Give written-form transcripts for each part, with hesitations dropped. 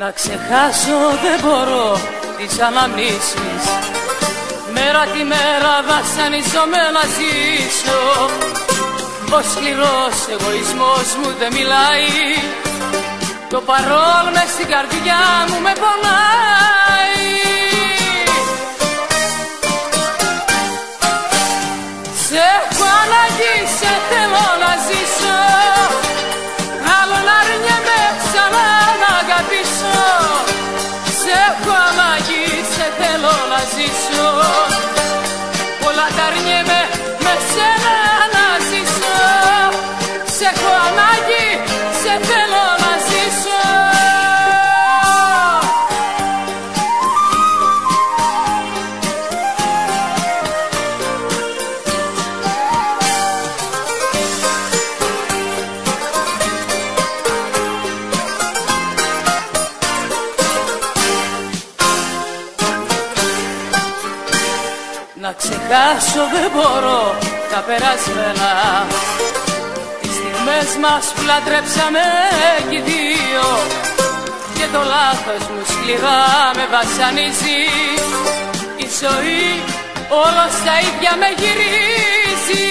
Να ξεχάσω δεν μπορώ τις αναμνήσεις, μέρα τη μέρα βασανίζομαι να ζήσω. Ο σκληρός εγωισμός μου δεν μιλάει, το παρόν μες στην καρδιά μου με πονάει. Σε έχω ανάγκη, σε θέλω να ζήσω, άλλο να αρνιέμαι ξανά να αγαπήσω. Σε έχω ανάγκη, σε θέλω να ζήσω, όλα τα αρνιέμαι με σένα να ζήσω. Σε έχω ανάγκη, σε θέλω να ζήσω. Να ξεχάσω δεν μπορώ τα περασμένα, τις στιγμές μας που λατρέψαμε κι οι δύο, και το λάθος μου σκληρά με βασανίζει. Η ζωή όλος τα ίδια με γυρίζει.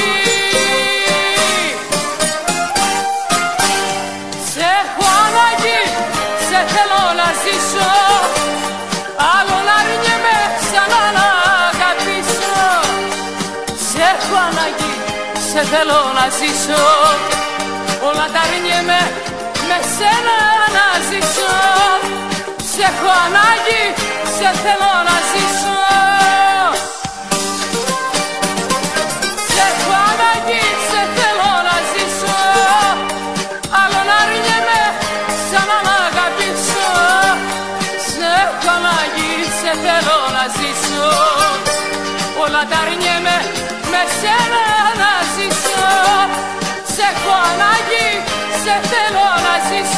Σε έχω ανάγκη, σε θέλω να ζήσω, άλλο να αρνιέμαι ξανά να αγαπήσω. Σε έχω ανάγκη, σε θέλω να ζήσω, όλα τα αρνιέμαι με σένα να ζήσω. Σε έχω ανάγκη, σε θέλω να ζήσω. Σε έχω ανάγκη, σε θέλω να ζήσω, άλλο να αρνιέμαι ξανά να αγαπήσω. Σε έχω ανάγκη, σε θέλω να ζήσω, όλα τα αρνιέμαι με σένα να ζήσω. Σε έχω ανάγκη, σε θέλω να ζήσω.